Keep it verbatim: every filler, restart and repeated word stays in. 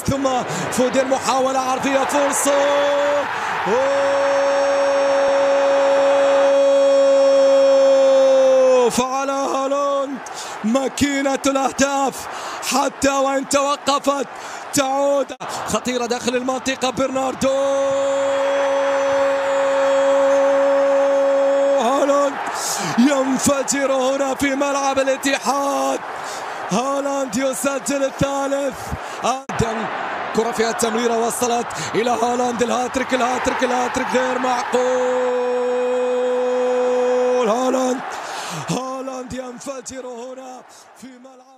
ثم فودن محاولة عرضية فرصة. فعل هالاند ماكينة الأهداف حتى وإن توقفت تعود. خطيرة داخل المنطقة، برناردو هالاند ينفجر هنا في ملعب الاتحاد. هالاند يسجل الثالث. آدم كرة فيها التمريرة وصلت إلى هالاند. الهاتريك الهاتريك الهاتريك غير معقول. هالاند هالاند ينفجر هنا في ملعب